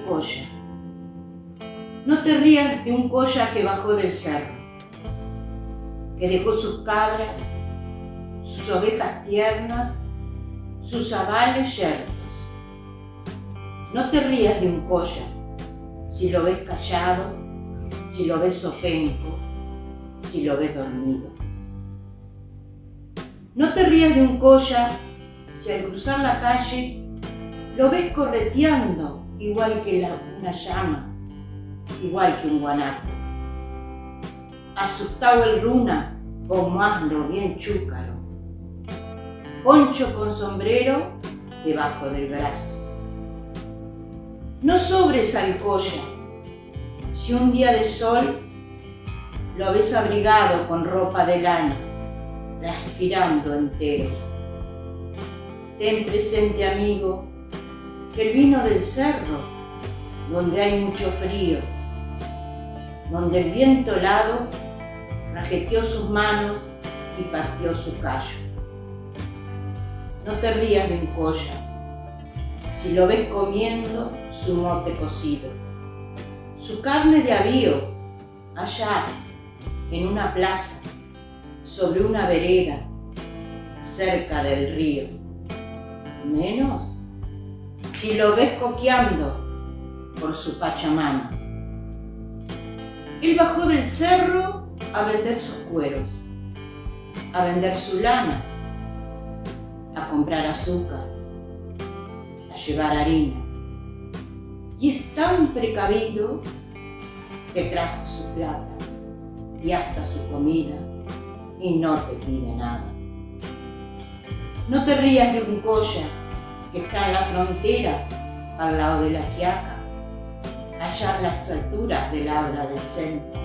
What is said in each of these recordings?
colla. No te rías de un colla que bajó del cerro, que dejó sus cabras, sus ovejas tiernas, sus zabales yertos. No te rías de un colla si lo ves callado, si lo ves sopenco, si lo ves dormido. No te rías de un colla si al cruzar la calle lo ves correteando igual que una llama, igual que un guanaco. Asustado el runa como asno bien chúcaro, poncho con sombrero debajo del brazo. No sobres al colla si un día de sol lo ves abrigado con ropa de lana, transpirando entero. Ten presente, amigo, que el vino del cerro, donde hay mucho frío, donde el viento helado rajeteó sus manos y partió su callo. No te rías de un colla si lo ves comiendo su mote cocido, su carne de avío, allá en una plaza, sobre una vereda, cerca del río. Menos si lo ves coqueando por su Pachamama. Él bajó del cerro a vender sus cueros, a vender su lana, a comprar azúcar, a llevar harina. Y es tan precavido que trajo su plata y hasta su comida y no te pide nada. No te rías de un colla que está en la frontera al lado de la Quiaca, allá en las alturas del Abra del centro.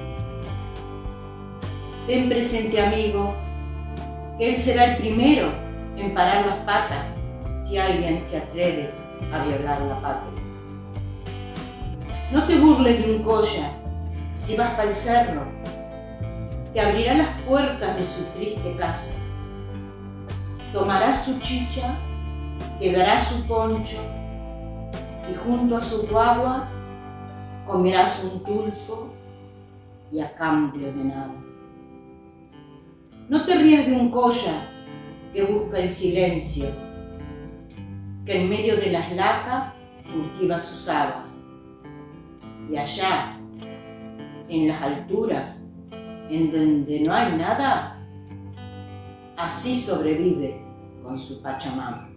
Ten presente, amigo, que él será el primero en parar las patas si alguien se atreve a violar la patria. No te burles de un colla si vas para el cerro, te abrirá las puertas de su triste casa, tomará su chicha, te dará su poncho y junto a sus guaguas comerás un tulpo y a cambio de nada. No te rías de un colla que busca el silencio, que en medio de las lajas cultiva sus habas y allá, en las alturas, en donde no hay nada, así sobrevive con su Pachamama.